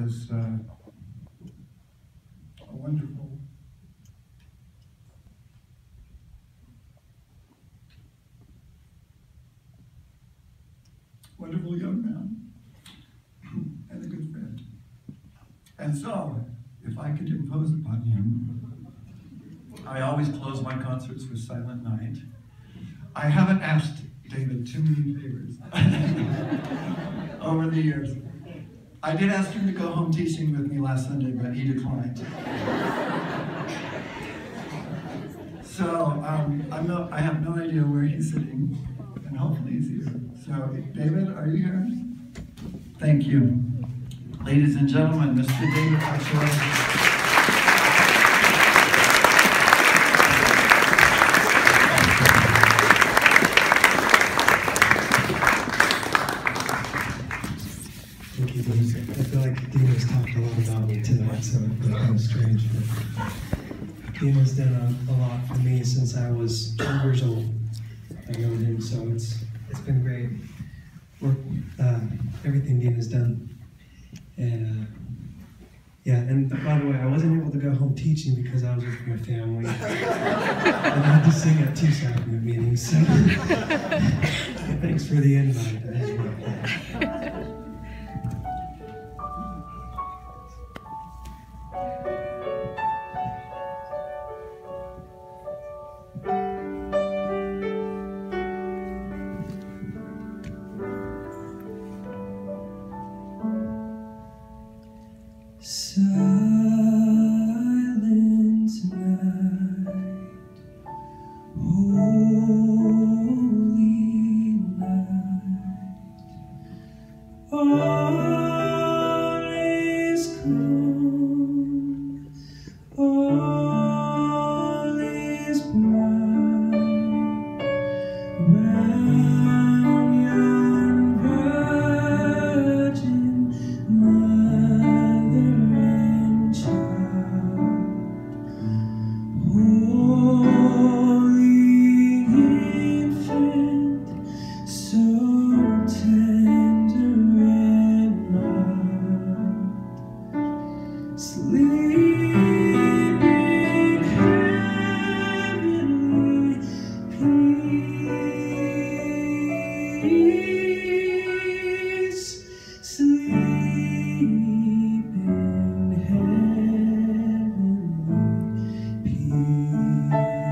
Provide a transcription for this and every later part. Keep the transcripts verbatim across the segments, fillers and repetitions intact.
was uh, a wonderful, wonderful young man and a good friend. And so, if I could impose upon him, I always close my concerts with Silent Night. I haven't asked David too many favors over the years. I did ask him to go home teaching with me last Sunday, but he declined. So um, I'm no, I have no idea where he's sitting, and hopefully he's here. So David, are you here? Thank you. Ladies and gentlemen, Mister David Archuleta. Thank you, Dean. I feel like Dean has talked a lot about me tonight, so it feels kind of strange. But Dean has done a, a lot for me since I was two years old. I've known him, so it's it's been great. Work, uh, everything Dean has done. And uh, yeah, and by the way, I wasn't able to go home teaching because I was with my family. And I had to sing at two sacrament meetings, so thanks for the invite. Silent night, holy night, all is calm, all is bright, round yon virgin mother and child, holy infant, so tender and mild, sleep in heavenly peace, sleep in heavenly peace.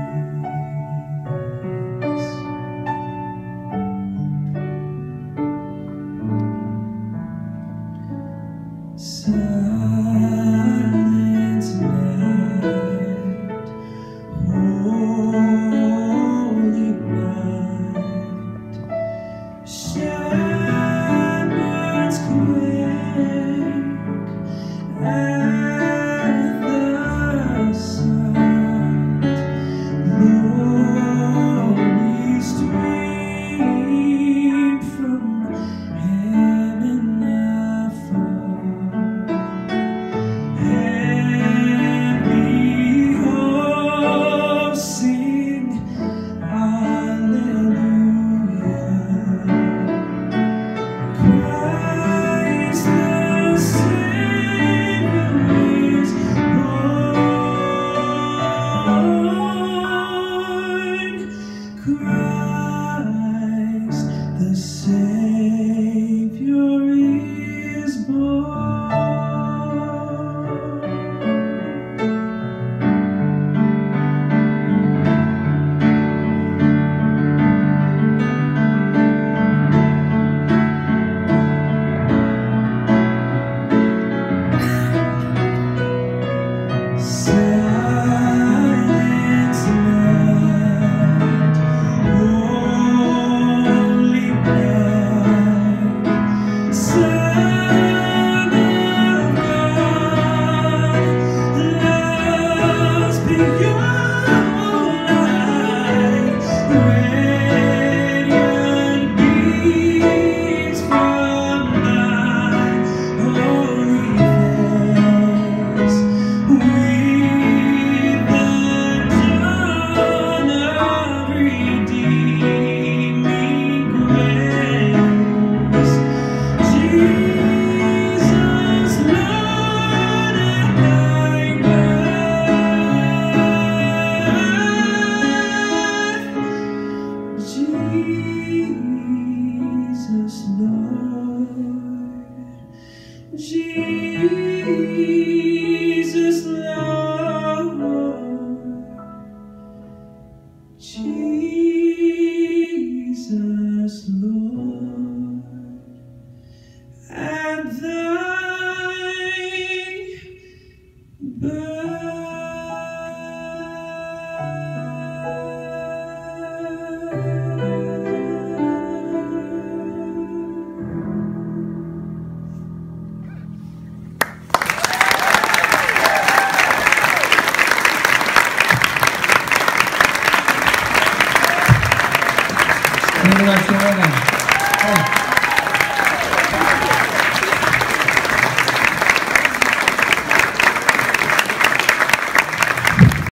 Silent night, holy night, shepherds quake at the sight, glory stream from heaven afar. Jesus, Lord, Jesus, Lord, at thy birth. Archuleta.